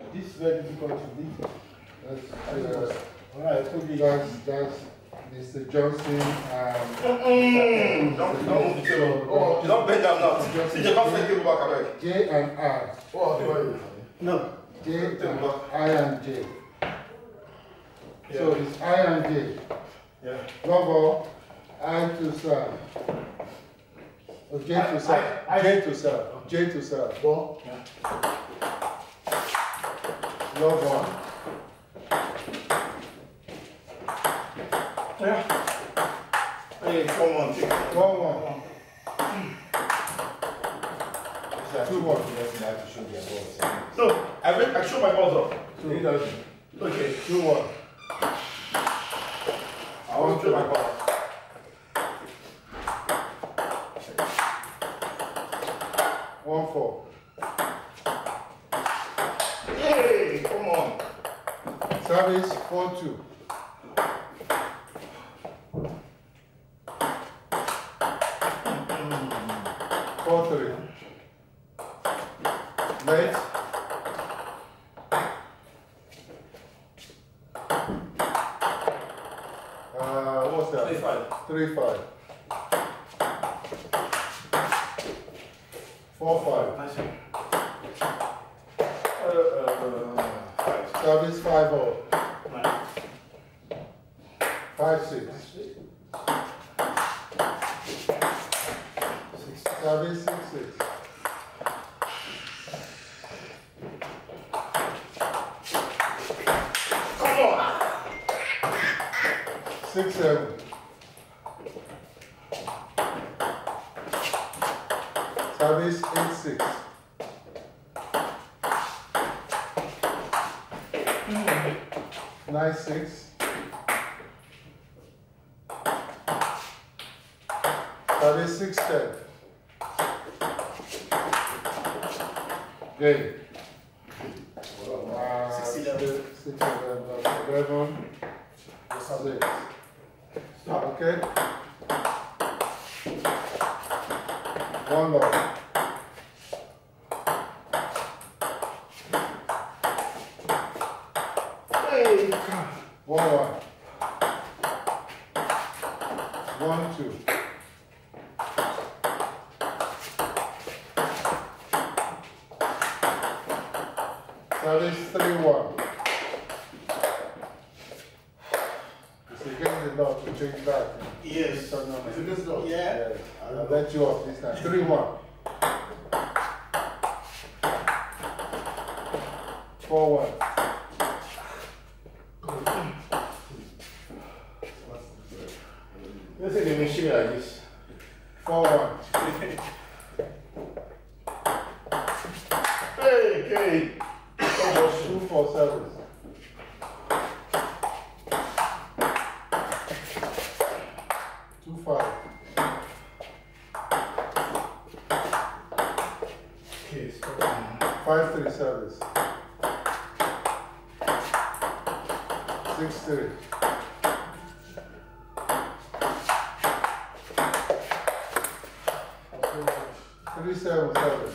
This is very difficult to beat. Alright, that's Mr. Johnson. Don't bend down now. See, you can't take back away. J and I. No. J and I and J. So it's I and J. Yeah. Logo, I to serve. Or J to serve. J to serve. J to serve. Ball. Log one. Yeah. Hey, come on, take it. 1-1. 2-1. No, I show my balls up. He doesn't. Okay. 2-1. I want to show my balls. 1-4. Hey, come on. Service 4-2. Late. What's that? 3-5. 4-5. Service 5-0. 5-6. Service 6-6. 6-7. Service 8-6. 9-6. Service 6-10. Game. 6-11. 6. Okay. 1 love. Hey, 1-1. 1-2. Service 3-1. To change back. yes. Is it this dog? Yeah. I'll let you off this time. 3-1. 4-1. Let's say they machine like this. 4-1. Hey. 2-4 service. 2-5. Okay, 5-3 service. 6-3. 3-7 service.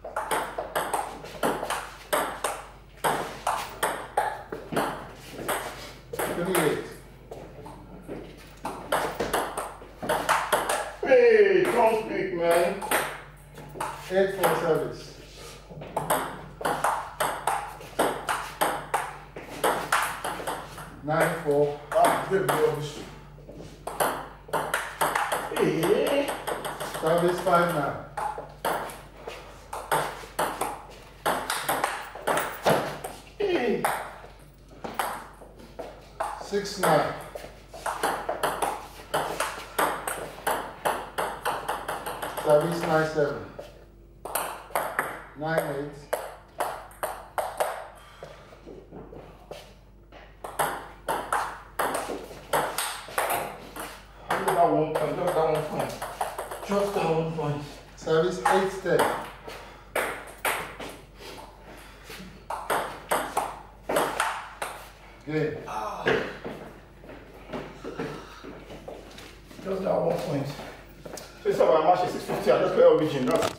3-8. Hey, don't speak, man. 8-4 service. 9-4. Good boy. Hey. Service 5-9. 6-9. Service 9-7. 9-8. Just that 1 point. Service 8-10. Game. Just that 1 point. So it's about match 650. I just play origin. That's